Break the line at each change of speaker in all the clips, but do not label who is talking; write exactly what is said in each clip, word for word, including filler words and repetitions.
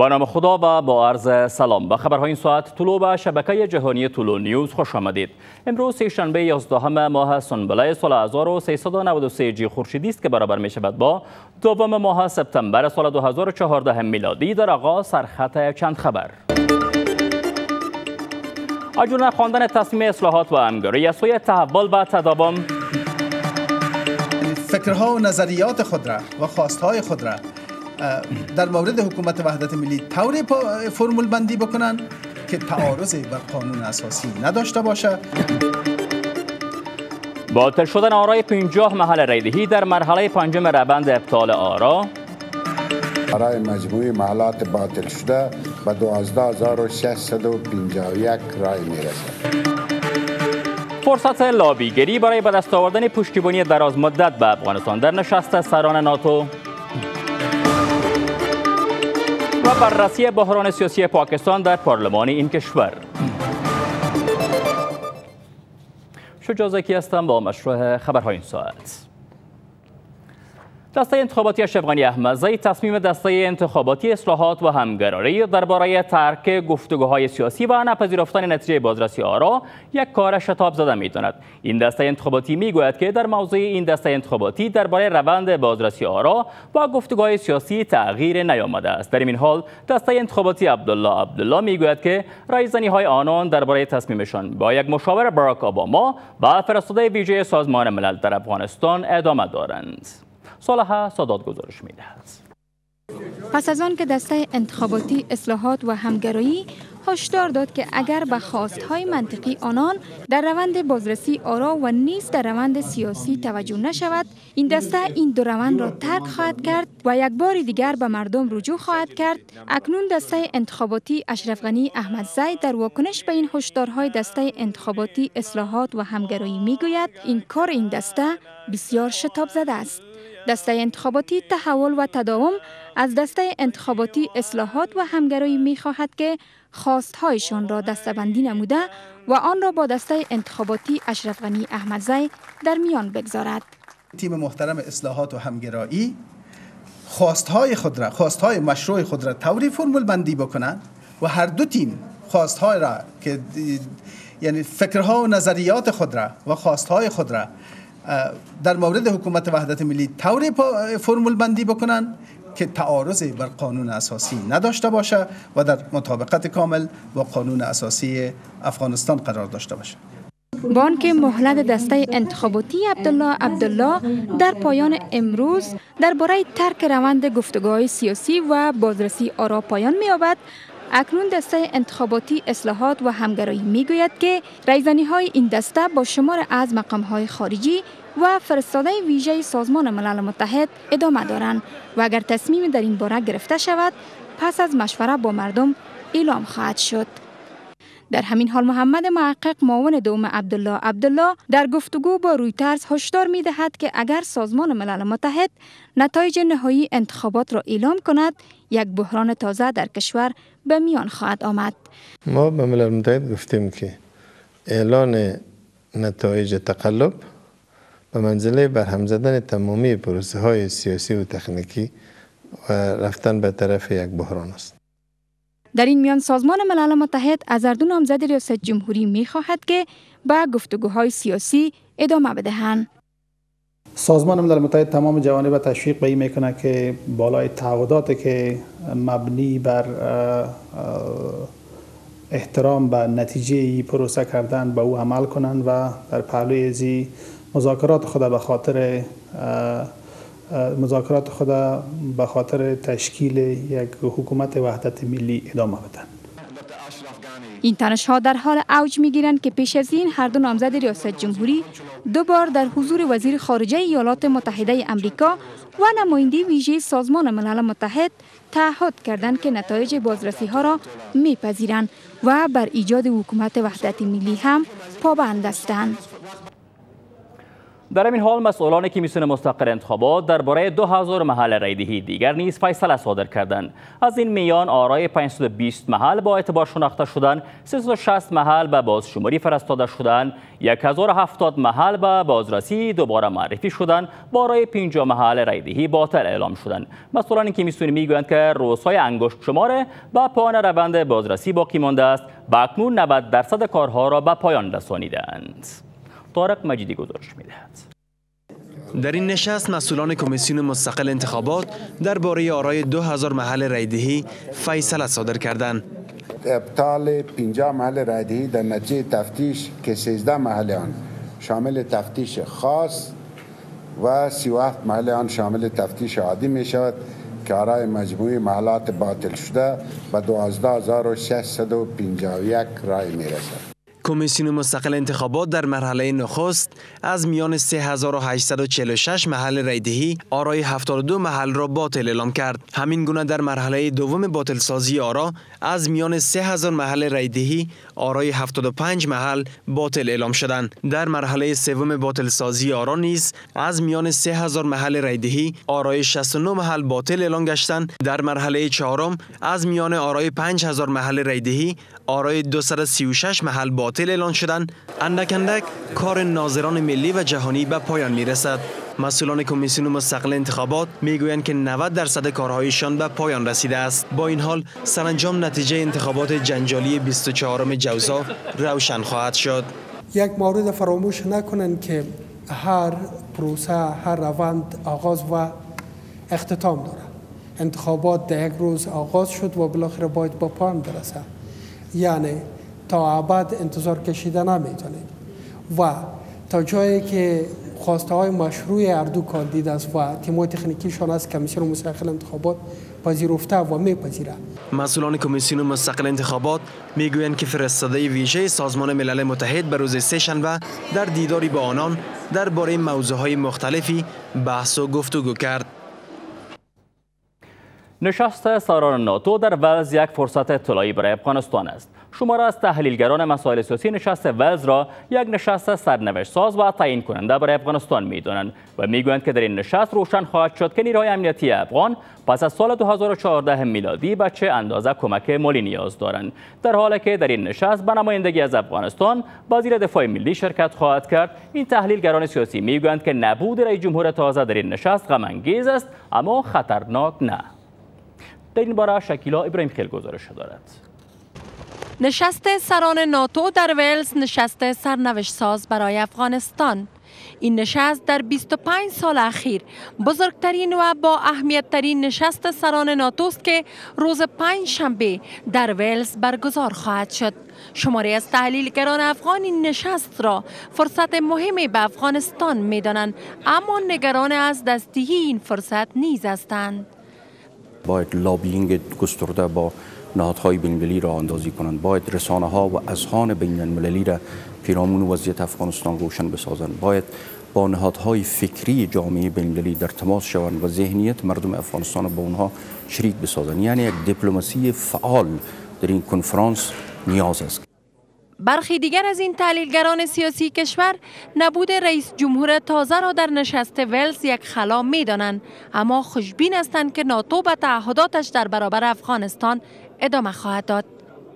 با نام خدا و با عرض سلام. با خبرهای این ساعت طلوع به شبکه جهانی طلوع نیوز خوش آمدید. امروز سه‌شنبه یازدهم ماه سنبله سال هزار و سیصد و نود و سه هجری خورشیدی است که برابر می شود با دوم ماه سپتامبر سال دو هزار و چهارده میلادی. در آغاز سرخط چند خبر. عجول نخواندن تصمیم اصلاحات و همگرایی از سوی تحول و تداوم.
فکرها و نظریات خود را و خواستهای خود را در مورد حکومت وحدت ملی طوری فرمول بندی بکنن که تعارض بر قانون اساسی نداشته باشه.
باطل شدن آرای پنجاه محل رایدهی در مرحله پنجم روند ابطال آرا.
برای مجموعی محلات باطل شده به دوازده هزار و ششصد و پنجاه و یک رای میرسد.
فرصت لابیگری برای به دست آوردن پشتیبانی دراز مدت به افغانستان در نشست سران ناتو. و بررسی بحران سیاسی پاکستان در پارلمان این کشور. شجاع زکی هستم با مشروع خبرهای این ساعت. دسته انتخاباتی اشرف غنی احمدزی تصمیم دسته انتخاباتی اصلاحات و همگرایی درباره ترک گفتگوهای سیاسی و نپذیرفتن نتیجه بازرسی آرا یک کار شتاب زده می‌داند. این دسته انتخاباتی میگوید که در موضوع این دسته انتخاباتی درباره روند بازرسی آرا و گفتگوهای سیاسی تغییر نیامده است. در این حال دسته انتخاباتی عبدالله عبدالله میگوید که رایزنی‌های آنان درباره تصمیمشان با یک مشاور باراک اوباما و فرستاده ویژه سازمان ملل در افغانستان ادامه دارند. صالحه سادات گزارش می‌دهد.
پس از آن که دسته انتخاباتی اصلاحات و همگرایی هشدار داد که اگر به خواست‌های منطقی آنان در روند بازرسی آرا و نیز در روند سیاسی توجه نشود، این دسته این دو روند را ترک خواهد کرد و یک بار دیگر به مردم رجوع خواهد کرد. اکنون دسته انتخاباتی اشرف غنی احمدزی در واکنش به این هشدارهای دسته انتخاباتی اصلاحات و همگرایی می‌گوید این کار این دسته بسیار شتاب زده است. دسته انتخاباتی تحول و تداوم از دسته انتخاباتی اصلاحات و همگرایی می خواهد که خواستهایشان را دسته‌بندی نموده و آن را با دسته انتخاباتی اشرف غنی احمدزی در میان بگذارد.
تیم محترم اصلاحات و همگرایی خواستهای خود را، خواستهای مشروع خود را طوری فرمول بندی بکنند و هر دو تیم خواستهای را که یعنی فکرها و نظریات خود را و خواستهای خود را در مورد حکومت وحدت ملی طوری فرمول بندی بکنن که تعارض بر قانون اساسی نداشته باشه و در مطابقت کامل با قانون اساسی افغانستان قرار داشته باشه.
با آنکه مهلت دسته انتخاباتی عبدالله عبدالله در پایان امروز درباره ترک روند گفتگوهای سیاسی و بازرسی آرا پایان می‌یابد، اکنون دسته انتخاباتی اصلاحات و همگرایی میگوید که رایزنی‌های این دسته با شمار از مقام‌های خارجی و فرستاده ویژه سازمان ملل متحد ادامه دارند و اگر تصمیم در این باره گرفته شود پس از مشوره با مردم اعلام خواهد شد. در همین حال محمد محقق معاون دوم عبدالله عبدالله در گفتگو با رویترز هشدار می دهد که اگر سازمان ملل متحد نتایج نهایی انتخابات را اعلام کند یک بحران تازه در کشور به میان خواهد آمد.
ما به ملل متحد گفتیم که اعلان نتایج تقلب به منزله برهم زدن تمامی پروسه های سیاسی و تکنیکی و رفتن به طرف یک بحران است.
در این میان سازمان ملل متحد از هر دو نامزد ریاست جمهوری می خواهد که به گفتگوهای سیاسی ادامه بدهند.
سازمان ملل متحد تمام جوانب تشویق به این میکنه که بالای تعهداتی که مبنی بر احترام به نتیجه ای پروسه کردن به او عمل کنند و در پهلوی ازی مذاکرات خود به خاطر مذاکرات خود به خاطر تشکیل یک حکومت وحدت ملی ادامه بدن.
این تنش‌ها در حال اوج می‌گیرند که پیش از این هر دو نامزد ریاست جمهوری دو بار در حضور وزیر خارجه ایالات متحده آمریکا و نماینده ویژه سازمان ملل متحد تعهد کردند که نتایج بازرسی‌ها را می‌پذیرند و بر ایجاد حکومت وحدت ملی هم پابند هستند.
در این حال مسئولان کمیسیون مستقل انتخابات درباره دو هزار محل رایدهی دیگر نیز فیصله صادر کردند. از این میان آرای پانصد و بیست محل با اعتبار شناخته شدند، سیصد و شصت محل به بازشماری فرستاده شدند، هزار و هفتاد محل به بازرسی دوباره معرفی شدند، با آرای پنجاه محل رایدهی باطل اعلام شدند. مسئولان کمیسیون میگویند که روزهای انگشت شمار به پایان روند بازرسی باقی مانده است و اکنون نود درصد کارها را به پایان رسانیدند. طارق مجیدی گزارش می‌دهد.
در این نشست مسئولان کمیسیون مستقل انتخابات درباره آرای دو هزار محل رایدهی فیصله صادر کردند.
ابطال پنجاه محل رایدهی در نتیجه تفتیش که سیزده محل آن شامل تفتیش خاص و سی و هفت محل آن شامل تفتیش عادی می شود که آرای مجموعی محلات باطل شده به دوازده هزار و ششصد و پنجاه و یک رای می رسد.
کمیسیون مستقل انتخابات در مرحله نخست از میان سه هزار و هشتصد و چهل و شش محل رایدهی آرای هفتاد و دو محل را باطل اعلام کرد. همین گونه در مرحله دوم باطل سازی آرا از میان سه هزار محل رایدهی آرای هفتاد و پنج محل باطل اعلام شدند. در مرحله سوم باطل سازی آرا نیز از میان سه هزار محل رایدهی آرای شصت و نه محل باطل اعلام گشتند. در مرحله چهارم از میان آرای پنج هزار محل رایدهی آرای دویست و سی و شش محل باطل اعلان شدند. اندک اندک کار ناظران ملی و جهانی به پایان می رسد. مسئولان کمیسیون مستقل انتخابات میگویند که نود درصد کارهایشان به پایان رسیده است. با این حال سرانجام نتیجه انتخابات جنجالی بیست و چهارم جوزا روشن خواهد شد.
یک مورد فراموش نکنند که هر پروسه، هر روند آغاز و اختتام دارد. انتخابات در یک روز آغاز شد و بالاخره باید با پایان برسد. یعنی تا ابد انتظار کشیده نمیتونیم و تا جایی که خواسته های مشروع هر دو کاندید است و تیم‌های تکنیکیشان از کمیسیون مستقل انتخابات پذیرفته و میپذیرند.
مسئولان کمیسیون مستقل انتخابات میگویند که فرستاده ویژه سازمان ملل متحد به روز سه شنبه در دیداری با آنان درباره موضوعهای مختلفی بحث و گفتگو کرد.
نشست سران ناتو در ولز یک فرصت طلایی برای افغانستان است. شماره از تحلیلگران مسائل سیاسی نشست ولز را یک نشست سرنوشت ساز و تعیین کننده برای افغانستان می‌دانند و میگویند که در این نشست روشن خواهد شد که نیروهای امنیتی افغان پس از سال دو هزار و چهارده میلادی به چه اندازه کمک مالی نیاز دارند. در حالی که در این نشست به نمایندگی از افغانستان وزیر دفاع ملی شرکت خواهد کرد، این تحلیلگران سیاسی میگویند که نبود رئیس جمهور تازه در این نشست غم انگیز است اما خطرناک نه. در این باره شکیلا ابراهیم خیل گزارش دارد.
نشست سران ناتو در ولز نشست سرنوشت ساز برای افغانستان. این نشست در بیست و پنج سال اخیر بزرگترین و با اهمیت ترین نشست سران ناتو است که روز پنج شنبه در ولز برگزار خواهد شد. شماری از تحلیلگران افغان این نشست را فرصت مهمی به افغانستان می دانند، اما نگران از دستگیری این فرصت نیز هستند.
باید لابینگ گسترده با نهادهای بین‌المللی را اندازی کنند، باید رسانه ها و اذهان بین المللی را پیرامون وضعیت افغانستان روشن بسازند، باید با نهادهای فکری جامعه بین‌المللی در تماس شوند و ذهنیت مردم افغانستان با اونها شریک بسازند. یعنی یک دیپلماسی فعال در این کنفرانس نیاز است.
برخی دیگر از این تحلیلگران سیاسی کشور نبود رئیس جمهور تازه را در نشست ولز یک خلا می دانند، اما خوشبین هستند که ناتو به تعهداتش در برابر افغانستان ادامه خواهد داد.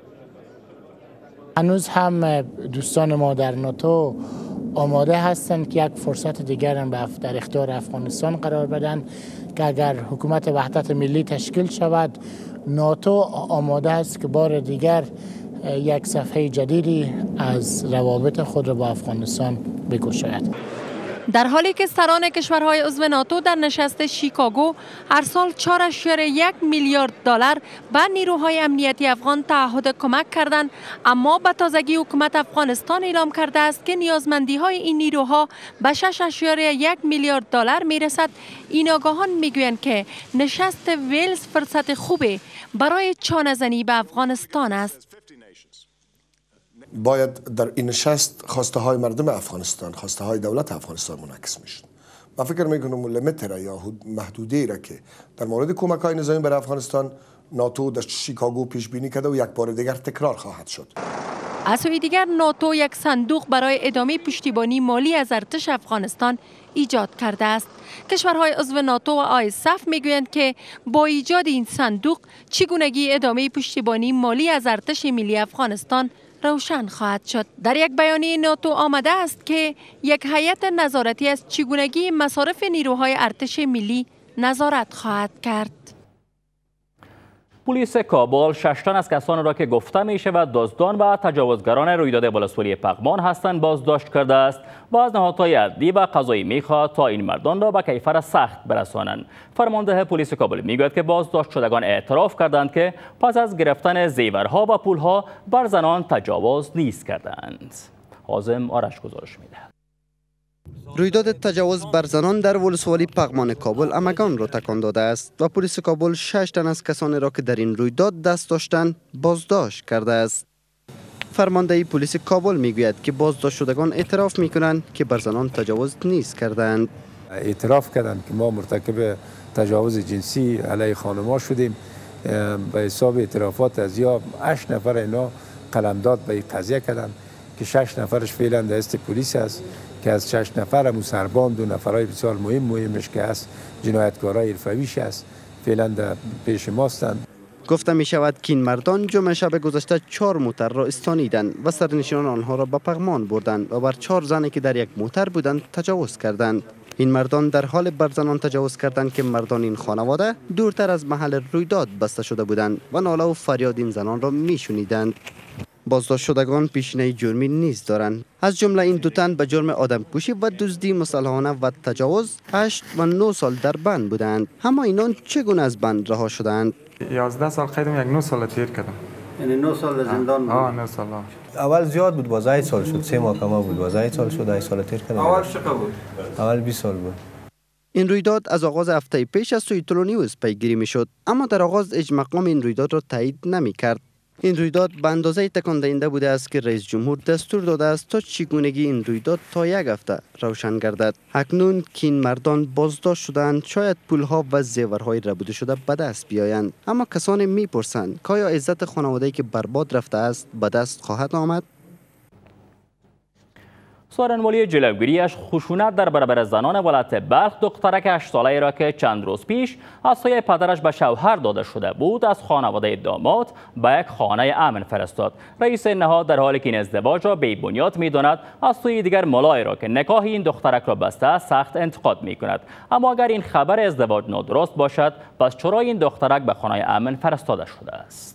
هنوز هم دوستان ما در ناتو آماده هستند که یک فرصت دیگر هم در اختیار افغانستان قرار بدن که اگر حکومت وحدت ملی تشکیل شود، ناتو آماده است که بار دیگر یک صفحه جدیدی از روابط خود را با افغانستان بگشاید.
در حالی که سران کشورهای عضو ناتو در نشست شیکاگو هر سال چهار ممیز یک میلیارد دلار به نیروهای امنیتی افغان تعهد کمک کردند، اما به تازگی حکومت افغانستان اعلام کرده است که نیازمندی های این نیروها به شش ممیز یک میلیارد دلار می رسد. این آگاهان می گویند که نشست ولز فرصت خوبی برای چانه‌زنی به افغانستان است.
باید در این نشست خواسته های مردم افغانستان، خواسته های دولت افغانستان منعکس میشد. من فکر میکنم لیمیت را یا محدوده را که در مورد کمک های نظامی برای افغانستان ناتو در شیکاگو پیش بینی کرده و یک بار دیگر تکرار خواهد شد.
از سوی دیگر ناتو یک صندوق برای ادامه پشتیبانی مالی از ارتش افغانستان ایجاد کرده است. کشورهای عضو ناتو و آی اس اف میگویند که با ایجاد این صندوق چگونگی ادامه پشتیبانی مالی از ارتش ملی افغانستان روشن خواهد شد. در یک بیانیه ناتو آمده است که یک هیئت نظارتی از چگونگی مصارف نیروهای ارتش ملی نظارت خواهد کرد.
پلیس کابل شش تن از کسانی را که گفته می شود دزدان و تجاوزگران رویداد ولسوالی پغمان هستند بازداشت کرده است و از نهادهای عدلی و قضایی می خواهد تا این مردان را به کیفر سخت برسانند. فرمانده پلیس کابل می گوید که بازداشت شدگان اعتراف کردند که پس از گرفتن زیورها و پولها بر زنان تجاوز نیز کردند. حازم آرش گزارش می دهد.
رویداد تجاوز بر زنان در ولسوالی پغمان کابل همگان را تکان داده است و پلیس کابل شش تن از کسانی را که در این رویداد دست داشتند بازداشت کرده است. فرمانده پلیس کابل میگوید که بازداشت شدگان اعتراف میکنند که بر زنان تجاوز نیز کردند.
اعتراف کردند که ما مرتکب تجاوز جنسی علیه خانم‌ها شدیم. به حساب اعترافات از یا هشت نفر اینا قلمداد به این قضیه کردند که شش نفرش فعلا دست پلیس است که از شش نفر همون سربان دو نفرای بسیار مهم مهمش که است جنایتکارای حرفه‌ایش است فعلا در پیش ماستند.
گفته می شود که این مردان جمعه شب گذشته چهار موتر را استانیدند و سرنشینان آنها را به پغمان بردند و بر چهار زنی که در یک موتر بودند تجاوز کردند. این مردان در حال بر زنان تجاوز کردند که مردان این خانواده دورتر از محل رویداد بسته شده بودند و ناله و فریاد این زنان را می شنیدند. بازداشت شدگان پیشینه جرمی نیز دارند. از جمله این دو تن به جرم آدمکشی و دزدی مسلحانه و تجاوز هشت و نه سال در بند بودند. اما اینان چگونه از بند رها شدند؟
یازده سال قیدم یک نه سال تیر کردم.
یعنی نه سال زندان بود؟
آه نه سال.
اول زیاد بود باز هشت سال شد، سه محکمه بود باز هشت سال شد، هشت سال تیر کردم.
اول چقدر بود؟
اول بیست سال بود.
این رویداد از آغاز هفته پیش از سوی تلو نیوز پیگیری میشد، اما در آغاز اجمقام این رویداد را تایید نمی کرد. این رویداد به اندازه تکان دهنده بوده است که رئیس جمهور دستور داده است تا چگونگی این رویداد تا یک هفته روشن گردد. اکنون که این مردان بازداشت شدند شاید پولها و زیورهای ربوده شده به دست بیایند، اما کسانی میپرسند که آیا عزت خانواده‌ای که برباد رفته است به دست خواهد آمد؟
سارنوالی جلوگیری از خشونت در برابر زنان ولایت بلخ دخترک هشت ساله‌ای را که چند روز پیش از سوی پدرش به شوهر داده شده بود از خانواده داماد به یک خانه امن فرستاد. رئیس نهاد در حالی که این ازدواج را بی بنیاد می‌داند، از سوی دیگر ملای را که نکاح این دخترک را بسته سخت انتقاد می‌کند. اما اگر این خبر ازدواج نادرست باشد، پس چرا این دخترک به خانه امن فرستاده شده است؟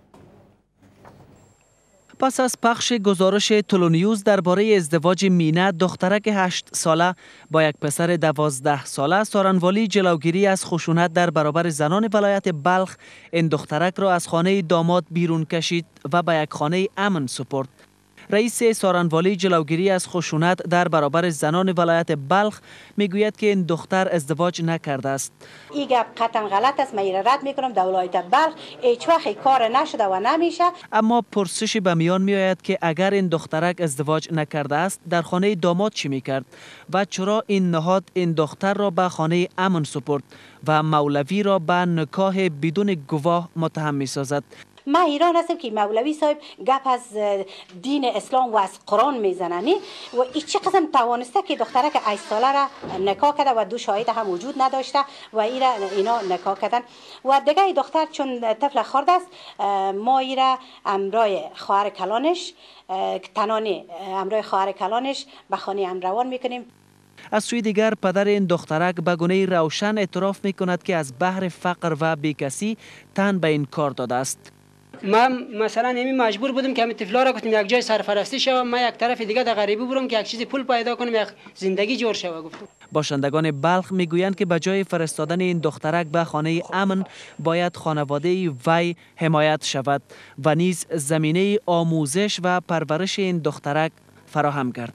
پس از پخش گزارش تلو نیوز درباره ازدواج مینه دخترک هشت ساله با یک پسر دوازده ساله، سارنوالی جلوگیری از خشونت در برابر زنان ولایت بلخ این دخترک را از خانه داماد بیرون کشید و به یک خانه امن سپرد. رئیس سارنوالی جلوگیری از خشونت در برابر زنان ولایت بلخ میگوید که این دختر ازدواج نکرده است.
این گپ قطعا غلط است، من رد میکنم. در ولایت بلخ هیچ وقت کار نشده و نمیشه.
اما پرسشی به میان میآید که اگر این دخترک ازدواج نکرده است در خانه داماد چی میکرد و چرا این نهاد این دختر را به خانه امن سپرد و مولوی را به نکاح بدون گواه متهم میسازد.
من ایران هستم که مولوی صاحب گپ از دین اسلام و از قرآن میزننی و ایچی قسم توانسته که دخترک هشت ساله را نکاح کرده و دو شاهد هم وجود نداشته و اینا اینا نکاح کردن و دیگه دختر چون طفل خرد است ما ایرا امرای خواهر کلانش تنانی امرای خواهر کلانش به خانه امن روان میکنیم.
از سوی دیگر پدر این دخترک به گونه روشن اعتراف میکند که از بحر فقر و بیکسی تن به این کار داده است.
من مثلا همین مجبور بودم که همین طفلا را گفتم یک جای سرپرستی شوم، من یک طرف دیگه در غریبی برم که یک چیزی پول پیدا کنم، یک زندگی جور شوه. گفتم
باشندگان بلخ میگویند که به جای فرستادن این دخترک به خانه امن باید خانواده وی حمایت شود و نیز زمینه آموزش و پرورش این دخترک فراهم گردد.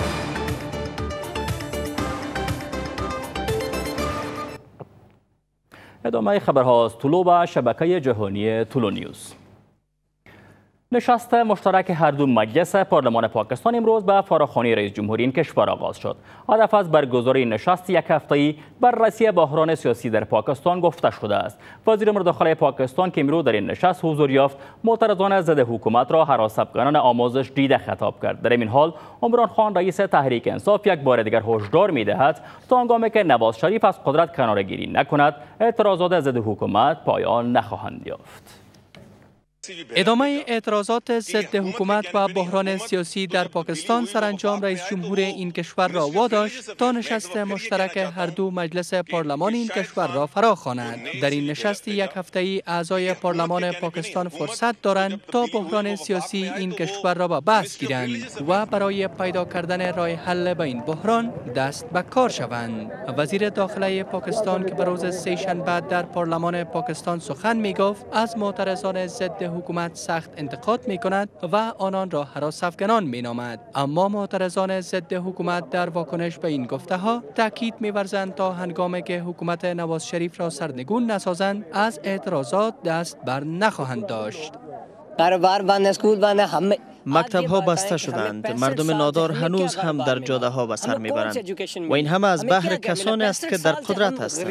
ادامه خبرها از طلوع و شبکه جهانی تلو نیوز. نشست مشترک هر دو مجلس پارلمان پاکستان امروز به فراخوانی رئیس جمهوری این کشور آغاز شد. هدف از برگزاری نشست یک هفته‌ای بررسی بحران سیاسی در پاکستان گفته شده است. وزیر امور داخلی پاکستان که امروز در این نشست حضور یافت، معترضان ضد حکومت را هراس افغانان آموزش دیده خطاب کرد. در این حال عمران خان رئیس تحریک انصاف یک بار دیگر هشدار می‌دهد تا هنگامی که نواز شریف از قدرت کناره‌گیری نکند، اعتراضات ضد حکومت پایان نخواهند یافت.
ادامه اعتراضات ضد حکومت و بحران سیاسی در پاکستان سرانجام رئیس جمهور این کشور را واداشت تا نشست مشترک هر دو مجلس پارلمان این کشور را فرا خواند. در این نشست یک هفته‌ای اعضای پارلمان پاکستان فرصت دارند تا بحران سیاسی این کشور را به بحث گیرند و برای پیدا کردن راه حل به این بحران دست به کار شوند. وزیر داخلی پاکستان که به روز سه شنبه در پارلمان پاکستان سخن می گفت، از معترضان ضد حکومت سخت انتقاد می کند و آنان را هراس افغانان می نامد. اما معترضان ضد حکومت در واکنش به این گفته ها تاکید می ورزند تا هنگامی که حکومت نواز شریف را سرنگون نسازند از اعتراضات دست بر نخواهند داشت.
کاروبار بند، اسکول بند، همه
مکتب ها بسته شدند. مردم نادار هنوز هم در جاده ها به سر میبرند و این هم از بهر کسانی است که در قدرت هستند.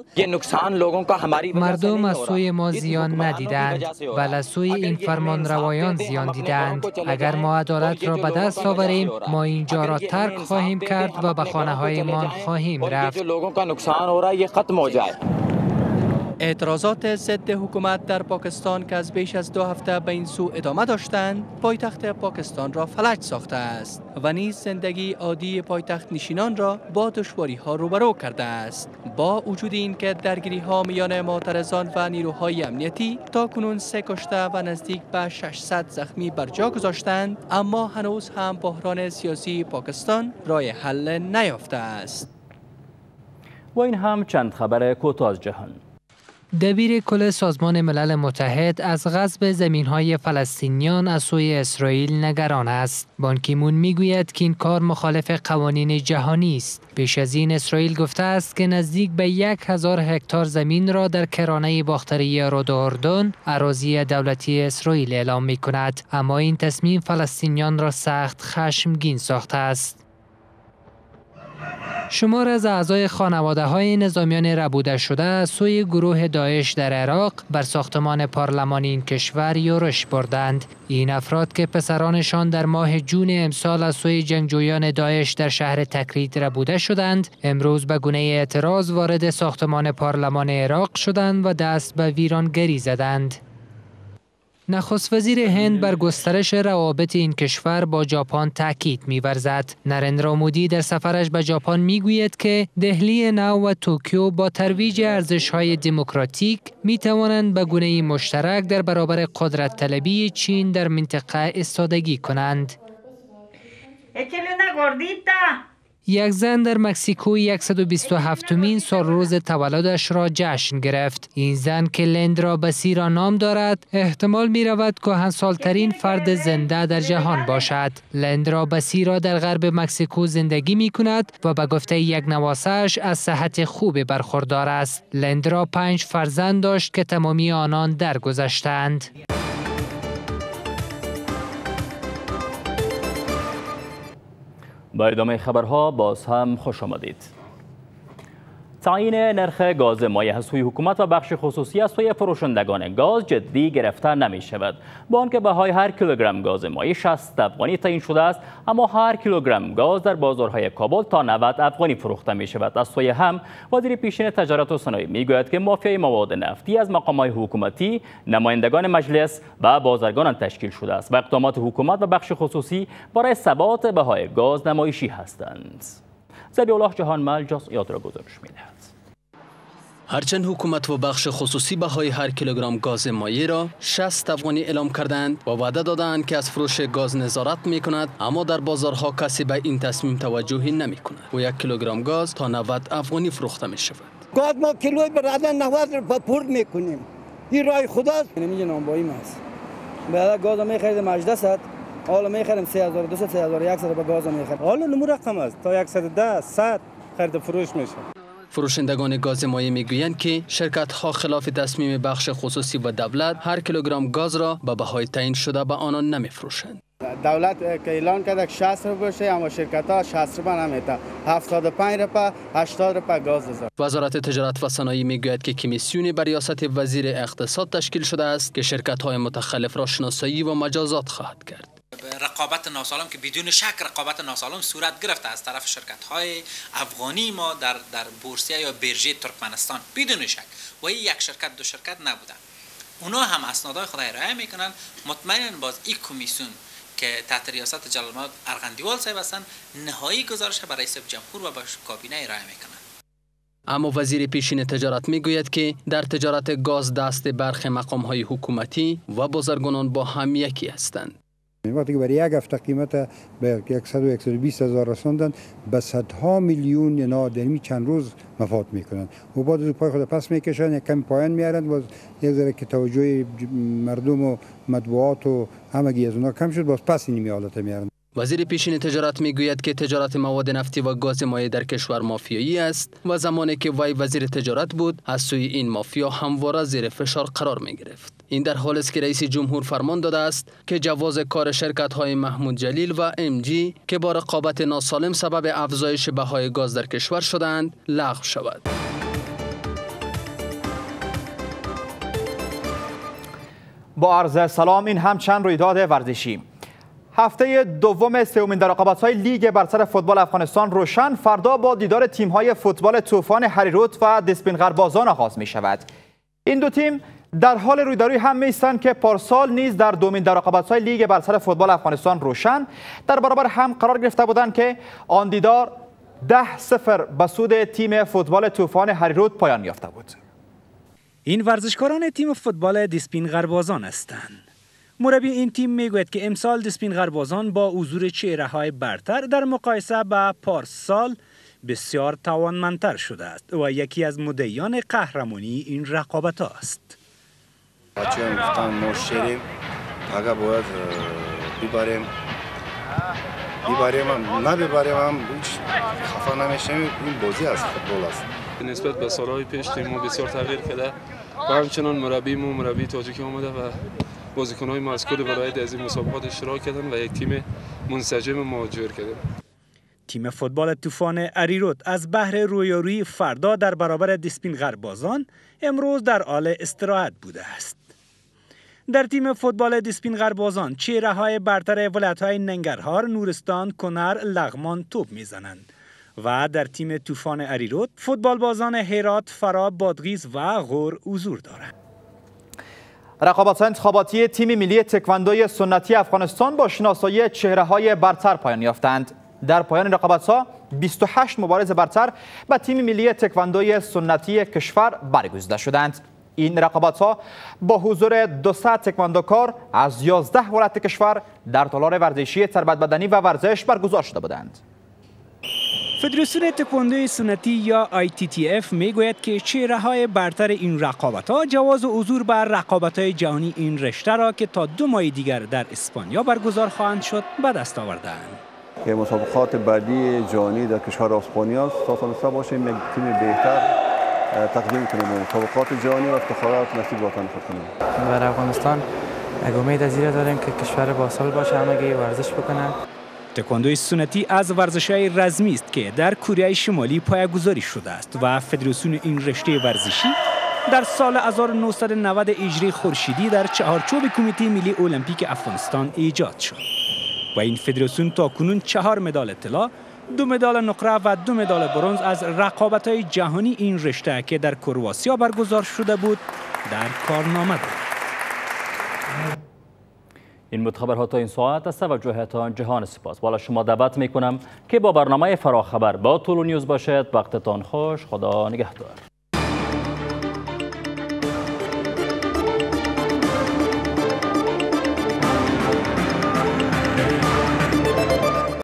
مردم از سوی ما زیان ندیدند بلکه از سوی این فرمان روایان زیان دیدند. اگر ما عدالت را به دست آوریم، ما اینجا را ترک خواهیم کرد و به خانه هایمان خواهیم رفت.
اعتراضات ضد حکومت در پاکستان که از بیش از دو هفته به این سو ادامه داشتند، پایتخت پاکستان را فلج ساخته است و نیز زندگی عادی پایتخت نشینان را با دشواری ها روبرو کرده است. با وجود این که درگیری ها میان معترضان و نیروهای امنیتی تا کنون سه کشته و نزدیک به ششصد زخمی بر جا گذاشتند، اما هنوز هم بحران سیاسی پاکستان راه حل نیافته است.
و این هم چند خبر کوتاه از جهان.
دبیر کل سازمان ملل متحد از غصب زمین‌های فلسطینیان از سوی اسرائیل نگران است. بان کی مون میگوید که این کار مخالف قوانین جهانی است. پیش از این اسرائیل گفته است که نزدیک به یک هزار هکتار زمین را در کرانه باختری رود اردن اراضی دولتی اسرائیل اعلام می‌کند، اما این تصمیم فلسطینیان را سخت خشمگین ساخته است. شمار از اعضای خانواده‌های نظامیان ربوده شده از سوی گروه داعش در عراق بر ساختمان پارلمان این کشور یورش بردند. این افراد که پسرانشان در ماه جون امسال از سوی جنگجویان داعش در شهر تکریت ربوده شدند، امروز به گونه اعتراض وارد ساختمان پارلمان عراق شدند و دست به ویرانگری زدند. نخست وزیر هند بر گسترش روابط این کشور با ژاپن تاکید می‌ورزد. نریندرا مودی در سفرش به ژاپن میگوید که دهلی نو و توکیو با ترویج ارزش‌های دموکراتیک می‌توانند به گونه‌ای مشترک در برابر قدرت طلبی چین در منطقه استادگی کنند. یک زن در مکزیکو صد و بیست و هفتمین سال روز تولدش را جشن گرفت. این زن که لندرا بسیرا نام دارد، احتمال می رود کهنسال‌ترین فرد زنده در جهان باشد. لندرا بسیرا در غرب مکزیکو زندگی می کند و به گفته یک نواسه‌اش از صحت خوب برخوردار است. لندرا پنج فرزند داشت که تمامی آنان درگذشتند.
با ادامه خبرها باز هم خوش آمدید. تعیین نرخ گاز مایع از سوی حکومت و بخش خصوصی از سوی فروشندگان گاز جدی گرفته نمی شود. با آنکه بهای هر کیلوگرم گاز مایع شصت افغانی تعیین شده است، اما هر کیلوگرم گاز در بازارهای کابل تا نود افغانی فروخته می شود. از سوی هم وزیر پیشین تجارت و صنایع می گوید که مافیای مواد نفتی از مقامات حکومتی، نمایندگان مجلس و بازرگانان تشکیل شده است و اقدامات حکومت و بخش خصوصی برای ثبات بهای گاز نمایشی هستند. ذبیح الله جهانمل جزئیات را گزارش می‌دهد.
هرچند حکومت و بخش خصوصی بهای هر کیلوگرم گاز مایع را شصت افغانی اعلام کردند و وعده دادند که از فروش گاز نظارت می‌کند، اما در بازارها کسی به این تصمیم توجهی نمی‌کند و یک کیلوگرم گاز تا نود افغانی فروخته می‌شود.
گاز ما کیلوی برادر نود رو پورت می‌کنیم. این رای خداست. نمی‌گه نانبایی است. بعد گاز می‌خرید مجلس حالا می‌خریم سه هزار و دویست سه هزار و صد به گاز می‌خریم. حالا نمو رقم است تا صد و ده صد خرید فروش میشه.
فروشندگان گاز مایع میگویند که شرکت ها خلاف تصمیم بخش خصوصی و دولت هر کیلوگرم گاز را به بهای تعیین شده به آنان نمیفروشند.
دولت که اعلان کرده که شصت روپیه باشه، اما شرکت ها شصت روپیه نمیده، هفتاد و پنج روپیه، هشتاد روپیه گاز داد.
وزارت تجارت و صنایع میگوید که کمیسیونی بر ریاست وزیر اقتصاد تشکیل شده است که شرکت های متخلف را شناسایی و مجازات خواهد کرد.
رقابت ناسالم که بدون شک رقابت ناسالم صورت گرفته از طرف شرکت های افغانی ما در در بورسیه یا برژه ترکمنستان بدون شک و این یک شرکت دو شرکت نبودن. اونا هم اسنادهای خود ارائه میکنن. مطمئنا باز این کمیسیون که تحت ریاست جلال الملک ارغندیوال صاحب هستند نهایی گزارش برای رئیس جمهور و با کابینه ارائه میکنن.
اما وزیر پیشین تجارت میگوید که در تجارت گاز دست برخی مقام های حکومتی و بازرگانان با هم یکی هستند.
وقتی که برای یک هفته قیمت به صد و بیست هزار رساندن، به صدها میلیون اینا در این چند روز مفاد میکنن و بعد از پای خود پس میکشن، یک کم پایان میارن و یک ذره که توجه مردم و مطبوعات و همگی از اونا کم شد، باز پس این حالت میارن.
وزیر پیشین تجارت میگوید که تجارت مواد نفتی و گاز مایع در کشور مافیایی است و زمانی که وی وزیر تجارت بود از سوی این مافیا همواره زیر فشار قرار می گرفت. این در حالی است که رئیس جمهور فرمان داده است که جواز کار شرکت های محمود جلیل و ام جی که با رقابت ناسالم سبب افزایش بهای گاز در کشور شدند لغو شود.
با عرض سلام، این هم چند رویداد ورزشی. هفته دوم سومین در رقابت‌های لیگ برتر فوتبال افغانستان روشن فردا با دیدار تیم‌های فوتبال طوفان هریرود و دسپین غربازان آغاز می‌شود. این دو تیم در حال رویداری هم می‌ایستند که پارسال نیز در دومین در رقابت‌های لیگ برتر فوتبال افغانستان روشن در برابر هم قرار گرفته بودند که آن دیدار ده صفر به سود تیم فوتبال طوفان هریرود پایان یافته بود.
این ورزشکاران تیم فوتبال دسپین غربازان هستند. مربی این تیم میگوید که امسال دسپین غربازان با حضور چهره‌های برتر در مقایسه با پارسال بسیار توانمندتر شده است و یکی از مدعیان قهرمانی این رقابت است.
بچه‌ها گفتن ما شیریم، اگر باید ببریم ببریم هم نببریم هم خفه نمیشیم. این بازی از فوتبال است.
نسبت به سالهای پیش تیم ما بسیار تغییر کرده و همچنان مربی ما مربی تاجیکی آمده و بازیکن‌های ما از کل ولایت از این مسابقات اشتراک کردند و یک تیم منسجم ما جور کردیم.
تیم فوتبال طوفان هریرود از بهر رویارویی فردا در برابر دسپین غربازان امروز در حال استراحت بوده است. در تیم فوتبال دسپین غربازان چهره‌های برتر ولایت‌های ننگرهار، نورستان، کنر، لغمان توپ می‌زنند و در تیم طوفان هریرود فوتبال بازان هرات، فرا، بادغیس و غور حضور دارند.
رقابت‌های انتخاباتی تیم ملی تکواندوی سنتی افغانستان با شناسایی چهره‌های برتر پایان یافتند. در پایان رقابت‌ها بیست و هشت مبارز برتر به تیم ملی تکواندوی سنتی کشور برگزیده شدند. این رقابت‌ها با حضور دویست تکواندوکار از یازده ولایت کشور در تالار ورزشی تربیت بدنی و ورزش برگزار شده بودند.
فدراسیون تکواندوی سنتی یا آی تی تی اف میگوید که چهره‌های برتر این رقابت‌ها جواز حضور بر رقابت‌های جهانی این رشته را که تا دو ماه دیگر در اسپانیا برگزار خواهند شد به دست آوردند.
که مسابقات بعدی جهانی در کشور اسپانیا تا تونسته باشیم یک تیم بهتر تقدیم کنیم و مسابقات جهانی و افتخارات نصیب وطن خود کنیم.
برای افغانستان یک امید از این داریم که کشور باصل باشه، همگی ورزش بکنن.
تکواندوی سنتی از ورزش‌های رزمی است که در کره شمالی پایه‌گذاری شده است و فدراسیون این رشته ورزشی در سال هزار و نهصد و نود هجری خورشیدی در چهارچوب کمیته ملی المپیک افغانستان ایجاد شد و این فدراسیون تاکنون چهار مدال طلا، دو مدال نقره و دو مدال برنز از رقابت‌های جهانی این رشته که در کرواسیا برگزار شده بود در کارنامه دارد.
این بود خبرها تا این ساعت. از توجهتان جهان سپاس. بالا شما دعوت میکنم که با برنامه فراخبر با تولو نیوز باشد. وقتتان خوش. خدا نگهدار.